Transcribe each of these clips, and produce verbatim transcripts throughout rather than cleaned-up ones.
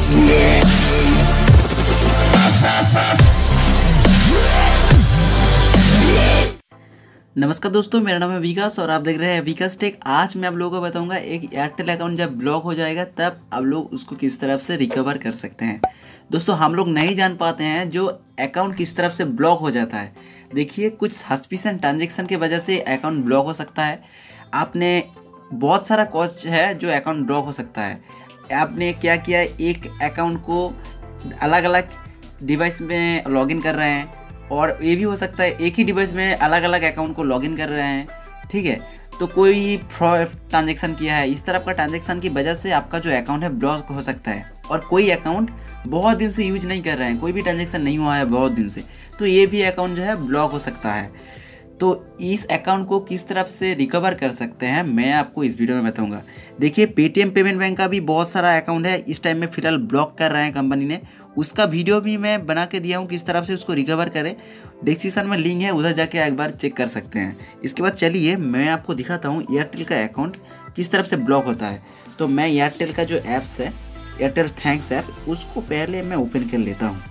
नमस्कार दोस्तों, मेरा नाम है विकास और आप देख रहे हैं विकास टेक। आज मैं आप लोगों को बताऊंगा एक एयरटेल अकाउंट जब ब्लॉक हो जाएगा तब आप लोग उसको किस तरफ से रिकवर कर सकते हैं। दोस्तों, हम लोग नहीं जान पाते हैं जो अकाउंट किस तरफ से ब्लॉक हो जाता है। देखिए, कुछ सस्पिशियस ट्रांजेक्शन की वजह से अकाउंट ब्लॉक हो सकता है। आपने बहुत सारा कॉस्ट है जो अकाउंट ब्लॉक हो सकता है। आपने क्या किया, एक अकाउंट को अलग अलग डिवाइस में लॉगिन कर रहे हैं और ये भी हो सकता है एक ही डिवाइस में अलग अलग अकाउंट को लॉगिन कर रहे हैं। ठीक है, तो कोई फ्रॉड ट्रांजेक्शन किया है, इस तरह का ट्रांजेक्शन की वजह से आपका जो अकाउंट है ब्लॉक हो सकता है। और कोई अकाउंट बहुत दिन से यूज नहीं कर रहे हैं, कोई भी ट्रांजेक्शन नहीं हुआ है बहुत दिन से, तो ये भी अकाउंट जो है ब्लॉक हो सकता है। तो इस अकाउंट को किस तरफ से रिकवर कर सकते हैं मैं आपको इस वीडियो में बताऊंगा। देखिए, पेटीएम पेमेंट बैंक का भी बहुत सारा अकाउंट है इस टाइम में फिलहाल ब्लॉक कर रहे हैं कंपनी ने। उसका वीडियो भी मैं बना के दिया हूँ किस तरफ से उसको रिकवर करें। डिस्क्रिप्शन में लिंक है, उधर जाके एक बार चेक कर सकते हैं। इसके बाद चलिए मैं आपको दिखाता हूँ एयरटेल का अकाउंट किस तरफ से ब्लॉक होता है। तो मैं एयरटेल का जो ऐप्स है, एयरटेल थैंक्स ऐप, उसको पहले मैं ओपन कर लेता हूँ।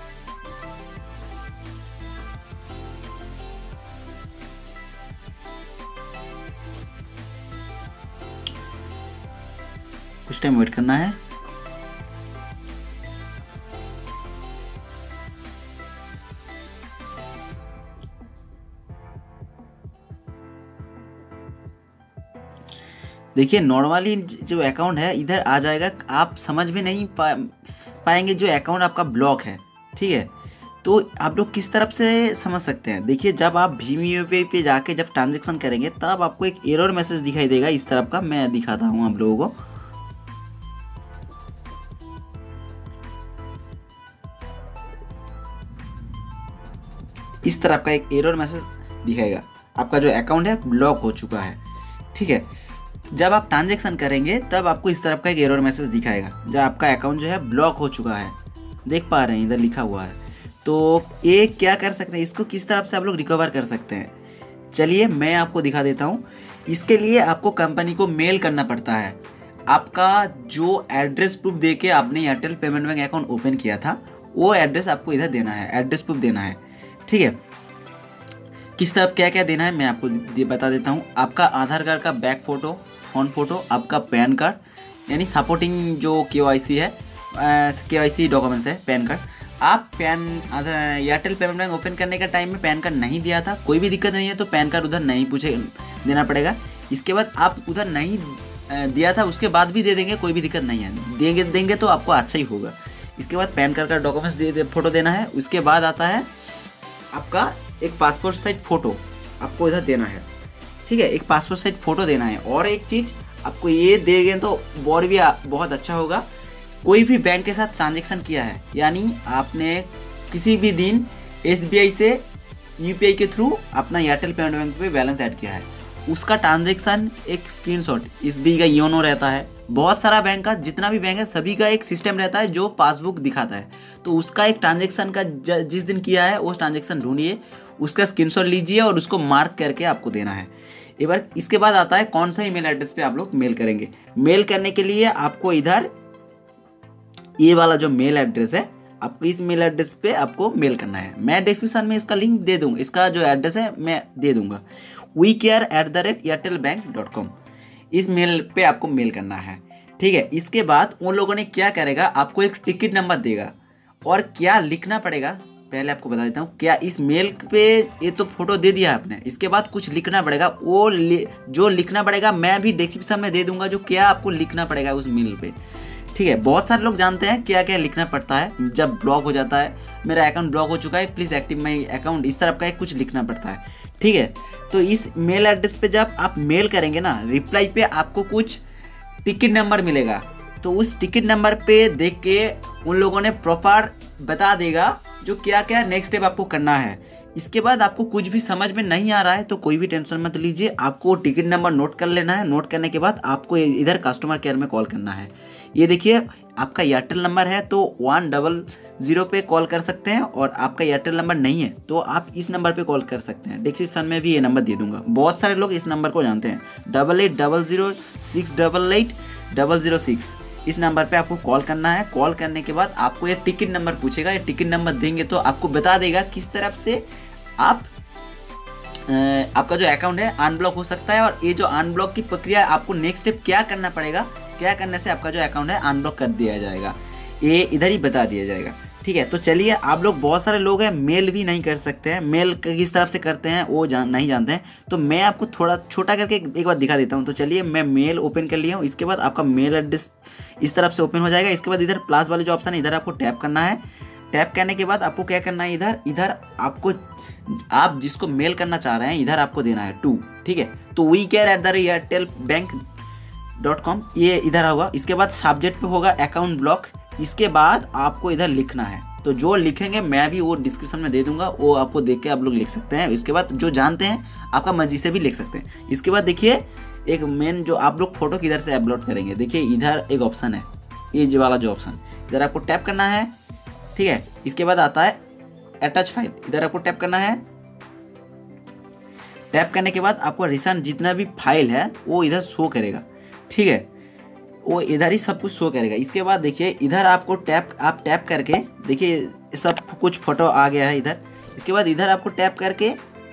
कुछ टाइम वेट करना है। देखिए, नॉर्मली जो अकाउंट है इधर आ जाएगा, आप समझ में नहीं पा, पाएंगे जो अकाउंट आपका ब्लॉक है। ठीक है, तो आप लोग किस तरफ से समझ सकते हैं। देखिए, जब आप भीम यूपीआई पे जाके जब ट्रांजेक्शन करेंगे तब आपको एक एरर मैसेज दिखाई देगा इस तरफ का। मैं दिखाता हूँ आप लोगों को। इस तरफ का एक एरर मैसेज दिखाएगा, आपका जो अकाउंट है ब्लॉक हो चुका है। ठीक है, जब आप ट्रांजेक्शन करेंगे तब आपको इस तरफ का एक एरर मैसेज दिखाएगा जब आपका अकाउंट जो है ब्लॉक हो चुका है। देख पा रहे हैं इधर लिखा हुआ है। तो ये क्या कर सकते हैं, इसको किस तरफ से आप लोग रिकवर कर सकते हैं, चलिए मैं आपको दिखा देता हूँ। इसके लिए आपको कंपनी को मेल करना पड़ता है। आपका जो एड्रेस प्रूफ दे के आपने Airtel payment bank account open किया था वो एड्रेस आपको इधर देना है, एड्रेस प्रूफ देना है। ठीक है, किस तरफ क्या क्या देना है मैं आपको बता देता हूँ। आपका आधार कार्ड का बैक फोटो, फ्रंट फोटो, आपका पैन कार्ड यानी सपोर्टिंग जो केवाईसी है, केवाईसी डॉक्यूमेंट्स है, पैन कार्ड। आप PAN Airtel payment bank open करने का टाइम में पैन कार्ड नहीं दिया था, कोई भी दिक्कत नहीं है, तो पैन कार्ड उधर नहीं पूछे देना पड़ेगा। इसके बाद आप उधर नहीं दिया था उसके बाद भी दे देंगे, कोई भी दिक्कत नहीं है, देंगे देंगे तो आपको अच्छा ही होगा। इसके बाद पैन कार्ड का डॉक्यूमेंट्स दे, दे फोटो देना है। उसके बाद आता है आपका एक पासपोर्ट साइज फोटो, आपको इधर देना है। ठीक है, एक पासपोर्ट साइज फोटो देना है। और एक चीज़ आपको ये देंगे तो और भी बहुत अच्छा होगा, कोई भी बैंक के साथ ट्रांजेक्शन किया है, यानी आपने किसी भी दिन एसबीआई से यूपीआई के थ्रू अपना एयरटेल पेमेंट बैंक पे बैलेंस ऐड किया है, उसका ट्रांजेक्शन एक स्क्रीनशॉट, एसबीआई का योनो रहता है, बहुत सारा बैंक का, जितना भी बैंक है सभी का एक सिस्टम रहता है जो पासबुक दिखाता है। तो उसका एक ट्रांजेक्शन का जिस दिन किया है वो ट्रांजेक्शन ढूंढिए, उसका स्क्रीनशॉट लीजिए और उसको मार्क करके आपको देना है। एक बार इसके बाद आता है कौन सा ईमेल एड्रेस पे आप लोग मेल करेंगे। मेल करने के लिए आपको इधर ये वाला जो मेल एड्रेस है, आपको इस मेल एड्रेस पे आपको मेल करना है। मैं डिस्क्रिप्शन में इसका लिंक दे दूँगा, इसका जो एड्रेस है मैं दे दूँगा, we care at the rate Airtel bank dot com. इस मेल पे आपको मेल करना है। ठीक है, इसके बाद उन लोगों ने क्या करेगा, आपको एक टिकट नंबर देगा और क्या लिखना पड़ेगा पहले आपको बता देता हूँ। क्या इस मेल पे ये तो फोटो दे दिया आपने, इसके बाद कुछ लिखना पड़ेगा। वो लि, जो लिखना पड़ेगा मैं भी डिस्क्रिप्शन में दे दूंगा, जो क्या आपको लिखना पड़ेगा उस मेल पे। ठीक है, बहुत सारे लोग जानते हैं क्या क्या लिखना पड़ता है जब ब्लॉक हो जाता है। मेरा अकाउंट ब्लॉक हो चुका है, प्लीज़ एक्टिव माई अकाउंट, इस तरफ का कुछ लिखना पड़ता है। ठीक है, तो इस मेल एड्रेस पे जब आप मेल करेंगे ना, रिप्लाई पे आपको कुछ टिकट नंबर मिलेगा। तो उस टिकट नंबर पे देख के उन लोगों ने प्रॉपर बता देगा जो क्या क्या नेक्स्ट स्टेप आपको करना है। इसके बाद आपको कुछ भी समझ में नहीं आ रहा है तो कोई भी टेंशन मत लीजिए, आपको टिकट नंबर नोट कर लेना है। नोट करने के बाद आपको इधर कस्टमर केयर में कॉल करना है। ये देखिए, आपका एयरटेल नंबर है तो वन डबल ज़ीरो पे कॉल कर सकते हैं, और आपका एयरटेल नंबर नहीं है तो आप इस नंबर पे कॉल कर सकते हैं। डिस्क्रिप्शन में भी ये नंबर दे दूंगा, बहुत सारे लोग इस नंबर को जानते हैं, double eight double zero six double eight double zero six. इस नंबर पे आपको कॉल करना है। कॉल करने के बाद आपको ये टिकट नंबर पूछेगा, ये टिकट नंबर देंगे तो आपको बता देगा किस तरफ से आप आपका जो अकाउंट है अनब्लॉक हो सकता है। और ये जो अनब्लॉक की प्रक्रिया है, आपको नेक्स्ट स्टेप क्या करना पड़ेगा, क्या करने से आपका जो अकाउंट है अनब्लॉक कर दिया जाएगा, ये इधर ही बता दिया जाएगा। ठीक है, तो चलिए, आप लोग बहुत सारे लोग हैं मेल भी नहीं कर सकते हैं, मेल किस तरफ से करते हैं वो जान नहीं जानते हैं, तो मैं आपको थोड़ा छोटा करके एक बार दिखा देता हूं। तो चलिए, मैं मेल ओपन कर लिया हूं। इसके बाद आपका मेल एड्रेस इस तरफ से ओपन हो जाएगा। इसके बाद इधर प्लस वाले जो ऑप्शन है इधर आपको टैप करना है। टैप करने के बाद आपको क्या करना है, इधर इधर आपको आप जिसको मेल करना चाह रहे हैं इधर आपको देना है टू। ठीक है, तो we care at the rate Airtel bank dot com, ये इधर होगा। इसके बाद सब्जेक्ट पे होगा अकाउंट ब्लॉक। इसके बाद आपको इधर लिखना है, तो जो लिखेंगे मैं भी वो डिस्क्रिप्शन में दे दूंगा, वो आपको देख के आप लोग लिख सकते हैं। इसके बाद जो जानते हैं आपका मर्जी से भी लिख सकते हैं। इसके बाद देखिए, एक मेन जो आप लोग फोटो किधर से अपलोड करेंगे, देखिए इधर एक ऑप्शन है, ये जो वाला जो ऑप्शन, इधर आपको टैप करना है। ठीक है, इसके बाद आता है अटैच फाइल, इधर आपको टैप करना है। टैप करने के बाद आपको रिसेंट जितना भी फाइल है वो इधर शो करेगा। ठीक है, वो इधर ही सब कुछ शो करेगा। इसके बाद देखिए, इधर आपको टैप आप टैप करके देखिए सब कुछ फोटो आ गया है इधर। इसके बाद इधर आपको टैप करके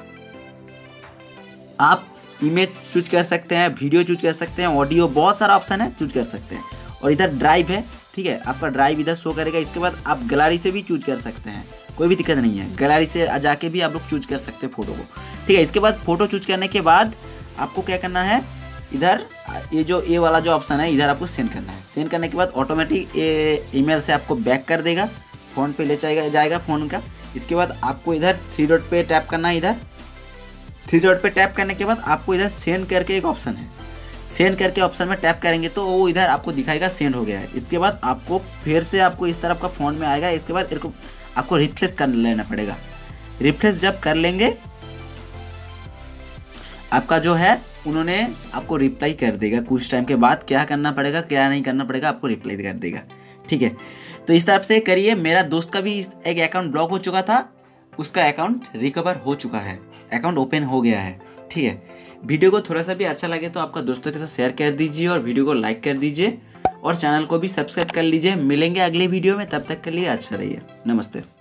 आप इमेज चूज कर सकते हैं, वीडियो चूज कर सकते हैं, ऑडियो, बहुत सारा ऑप्शन है, चूज कर सकते हैं। और इधर ड्राइव है। ठीक है, आपका ड्राइव इधर शो करेगा। इसके बाद आप गैलरी से भी चूज कर सकते हैं, कोई भी दिक्कत नहीं है, गैलरी से जाके भी आप लोग चूज कर सकते हैं फोटो को। ठीक है, इसके बाद फोटो चूज करने के बाद आपको क्या करना है, इधर ये जो ए वाला जो ऑप्शन है इधर आपको सेंड करना है। सेंड करने के बाद ऑटोमेटिक ये ईमेल से आपको बैक कर देगा, फ़ोन पे ले जाएगा जाएगा फ़ोन का। इसके बाद आपको इधर थ्री डॉट पे टैप करना है। इधर थ्री डॉट पे टैप करने के बाद आपको इधर सेंड करके एक ऑप्शन है, सेंड करके ऑप्शन में टैप करेंगे तो वो इधर आपको दिखाएगा सेंड हो गया है। इसके बाद आपको फिर से आपको इस तरफ का फ़ोन में आएगा। इसके बाद इनको आपको रिफ्रेश कर लेना पड़ेगा। रिफ्रेश जब कर लेंगे, आपका जो है उन्होंने आपको रिप्लाई कर देगा। कुछ टाइम के बाद क्या करना पड़ेगा क्या नहीं करना पड़ेगा आपको रिप्लाई कर देगा। ठीक है, तो इस तरफ से करिए। मेरा दोस्त का भी एक अकाउंट ब्लॉक हो चुका था, उसका अकाउंट रिकवर हो चुका है, अकाउंट ओपन हो गया है। ठीक है, वीडियो को थोड़ा सा भी अच्छा लगे तो आपका दोस्तों के साथ शेयर कर दीजिए और वीडियो को लाइक कर दीजिए और चैनल को भी सब्सक्राइब कर लीजिए। मिलेंगे अगले वीडियो में, तब तक के लिए अच्छा रहिए, नमस्ते।